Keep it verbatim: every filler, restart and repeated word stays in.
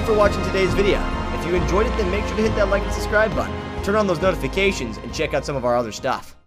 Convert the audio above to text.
you for watching today's video. If you enjoyed it, then make sure to hit that like and subscribe button. Turn on those notifications and check out some of our other stuff.